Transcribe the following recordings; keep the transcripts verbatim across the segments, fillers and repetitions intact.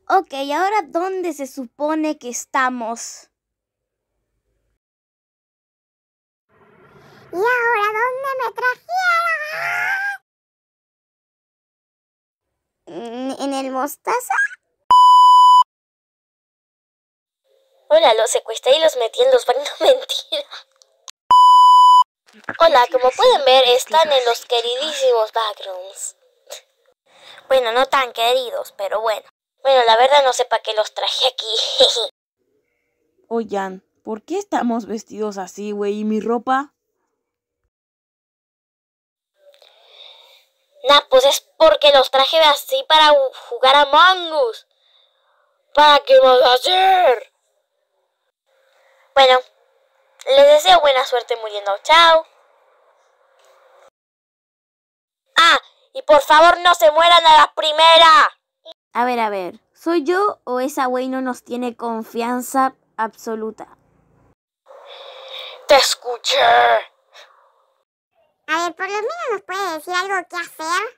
Ok, ahora ¿dónde se supone que estamos? ¿Y ahora dónde me trajeron? ¿En el Mostaza? Hola, los secuestré y los metí en los baños. Mentira. Hola, como pueden ver, están en los queridísimos backrooms. Bueno, no tan queridos, pero bueno. Bueno, la verdad no sé para qué los traje aquí. Oigan, ¿por qué estamos vestidos así, güey? ¿Y mi ropa? Nah, pues es porque los traje así para jugar a Among Us. ¿Para qué vas a hacer? Bueno, les deseo buena suerte muriendo. Chao. Ah, y por favor no se mueran a la primera. A ver, a ver, ¿soy yo o esa güey no nos tiene confianza absoluta? Te escuché. A ver, por lo menos nos puede decir algo que hacer.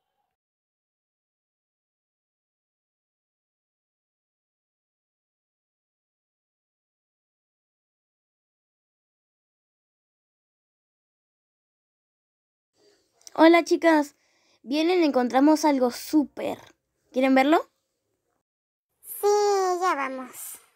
Hola chicas, vienen, encontramos algo súper. ¿Quieren verlo? Sí, ya vamos.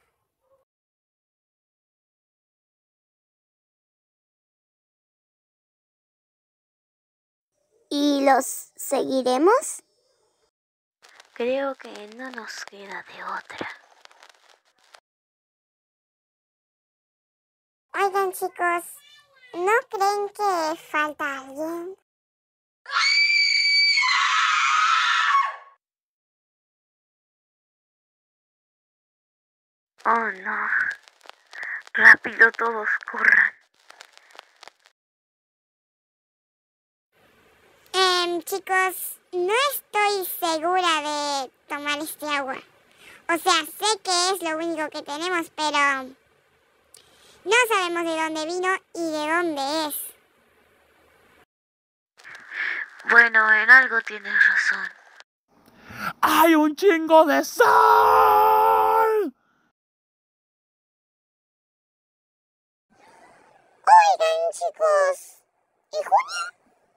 ¿Y los seguiremos? Creo que no nos queda de otra. Oigan chicos, ¿no creen que falta alguien? Oh no. Rápido todos corran. Eh, chicos, no estoy segura de tomar este agua. O sea, sé que es lo único que tenemos, pero no sabemos de dónde vino y de dónde es. Bueno, en algo tienes razón. ¡Hay un chingo de sal! Oigan, chicos, ¿y Julia?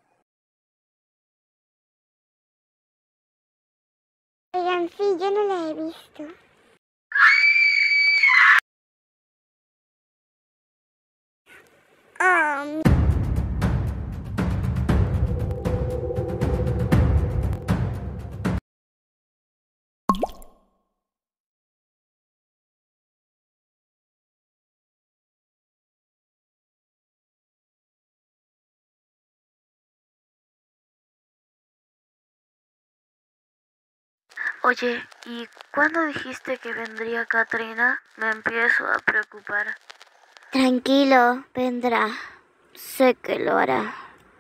Oigan, sí, yo no la he visto. Oh, mi... Oye, ¿y cuándo dijiste que vendría Katrina? Me empiezo a preocupar. Tranquilo, vendrá. Sé que lo hará.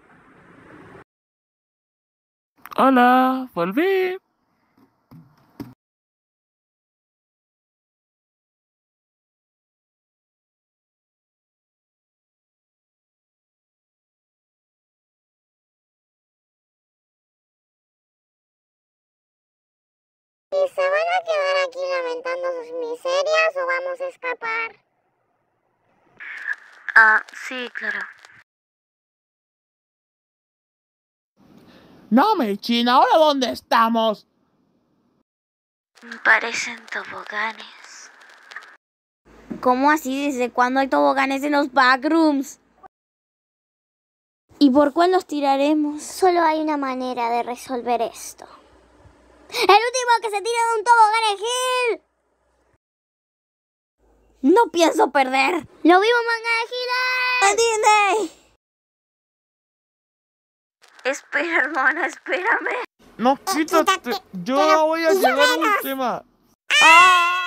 Hola, volví. ¿Y se van a quedar aquí lamentando sus miserias o vamos a escapar? Ah, sí, claro. No, Mechina, ¿ahora dónde estamos? Parecen toboganes. ¿Cómo así? ¿Desde cuándo hay toboganes en los backrooms? ¿Y por cuál los tiraremos? Solo hay una manera de resolver esto. ¡El último que se tira de un tobogán es Gil! No pienso perder. ¡Lo vimos, manga de Giles! ¡Atiende! Espera, hermana, espérame. No, quítate. quítate, Yo pero- voy a y yo llevar un menos. tema. ¡Ah!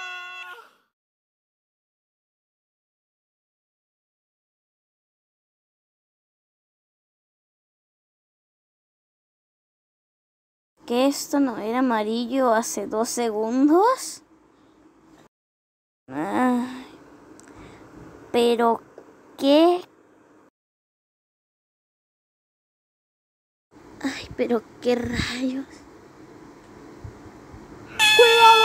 ¿Que esto no era amarillo hace dos segundos? Ay, ¿pero qué? Ay, pero qué rayos. ¡Cuidado!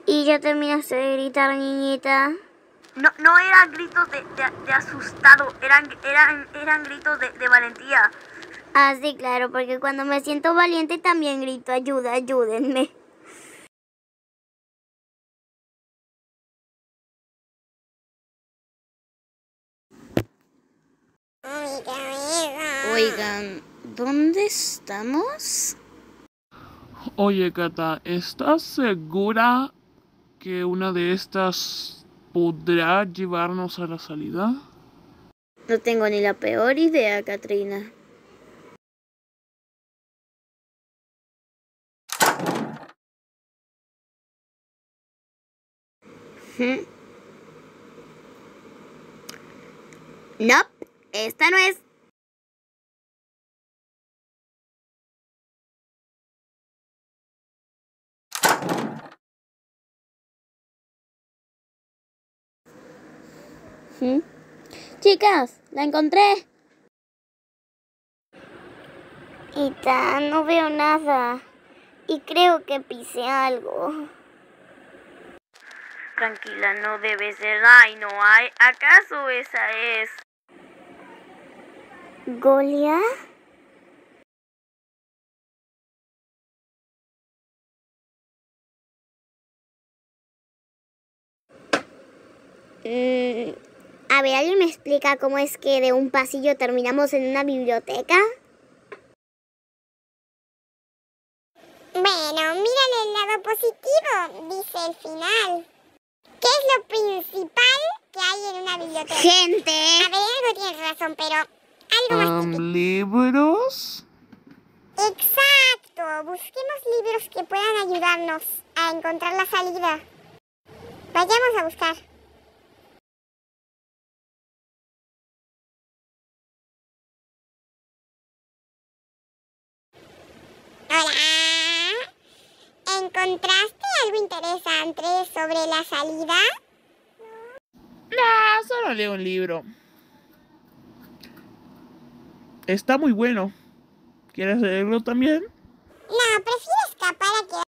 ¿Y ya terminaste de gritar, niñita? No, no eran gritos de, de, de asustado, eran, eran, eran gritos de, de valentía. Ah, sí, claro, porque cuando me siento valiente también grito, ayuda, ayúdenme. Oigan, ¿dónde estamos? Oye, Cata, ¿estás segura que una de estas podrá llevarnos a la salida? No tengo ni la peor idea, Katrina. ¿Mm? No, esta no es. ¿Mm? Chicas, la encontré. Ita, no veo nada. Y creo que pisé algo. Tranquila, no debe ser. Ay, no hay. ¿Acaso esa es? ¿Golia? Mm, a ver, ¿alguien me explica cómo es que de un pasillo terminamos en una biblioteca? Bueno, mírale el lado positivo, dice el final. ¿Qué es lo principal que hay en una biblioteca? ¡Gente! A ver, algo tienes razón, pero algo más Um, chiquito. ¿Libros? Exacto, busquemos libros que puedan ayudarnos a encontrar la salida. Vayamos a buscar. Hola. ¿Encontraste algo interesante sobre la salida? Nah, solo leo un libro. Está muy bueno. ¿Quieres leerlo también? No, prefiero escapar a que...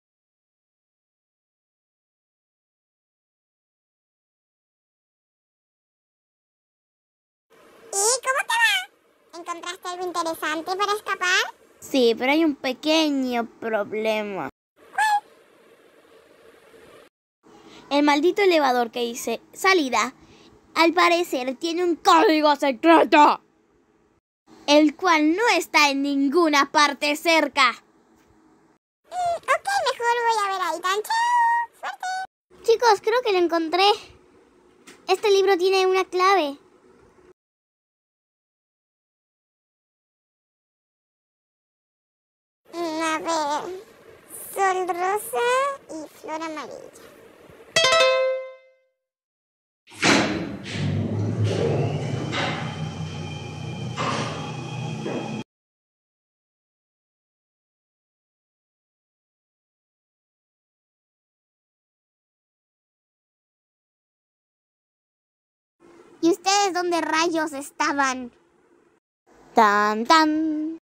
¿Y cómo te va? ¿Encontraste algo interesante para escapar? Sí, pero hay un pequeño problema. El maldito elevador que dice salida, al parecer tiene un código secreto, el cual no está en ninguna parte cerca. Mm, ok, mejor voy a ver ahí. Tan chao. Suerte. Chicos, creo que lo encontré. Este libro tiene una clave. Mm, a ver. Sol rosa y flor amarilla. ¿Y ustedes dónde rayos estaban? Tan, tan.